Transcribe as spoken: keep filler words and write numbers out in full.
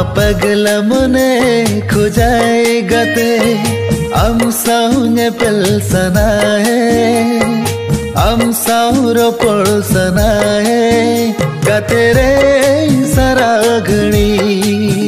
पगला मने खुजाए गते आम साउंगे पेल सनाए आम साउरो पड़ सनाए गते रे सारा घड़ी